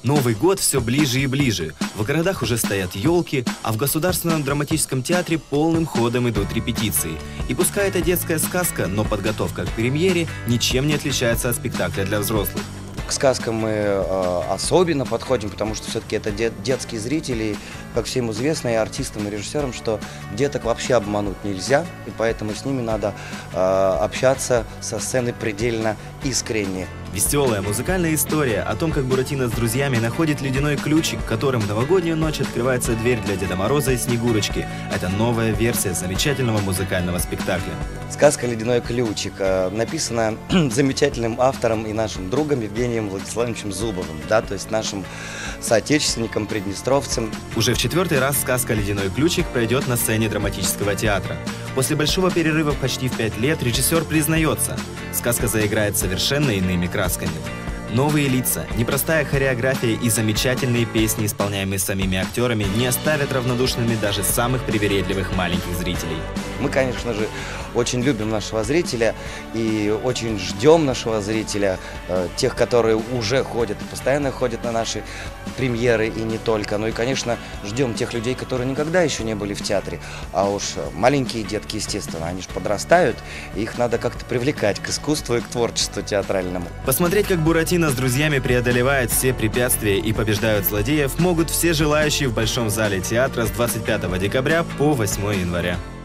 Новый год все ближе и ближе. В городах уже стоят елки, а в Государственном драматическом театре полным ходом идут репетиции. И пускай это детская сказка, но подготовка к премьере ничем не отличается от спектакля для взрослых. К сказкам мы особенно подходим, потому что все-таки это детские зрители. Как всем известно и артистам, и режиссерам, что деток вообще обмануть нельзя, и поэтому с ними надо общаться со сцены предельно искренне. Веселая музыкальная история о том, как Буратино с друзьями находит ледяной ключик, которым в новогоднюю ночь открывается дверь для Деда Мороза и Снегурочки. Это новая версия замечательного музыкального спектакля. Сказка «Ледяной ключик» написана замечательным автором и нашим другом Евгением Владиславовичем Зубовым, да, то есть нашим соотечественником, приднестровцем. Уже в 4-й раз сказка «Ледяной ключик» пройдет на сцене драматического театра. После большого перерыва почти в 5 лет режиссер признается, сказка заиграет совершенно иными красками. Новые лица, непростая хореография и замечательные песни, исполняемые самими актерами, не оставят равнодушными даже самых привередливых маленьких зрителей. Мы, конечно же, очень любим нашего зрителя и очень ждем нашего зрителя, тех, которые уже ходят и постоянно ходят на наши премьеры и не только. Ну и, конечно, ждем тех людей, которые никогда еще не были в театре. А уж маленькие детки, естественно, они же подрастают, и их надо как-то привлекать к искусству и к творчеству театральному. Посмотреть, как Буратино с друзьями преодолевает все препятствия и побеждают злодеев, могут все желающие в Большом зале театра с 25 декабря по 8 января.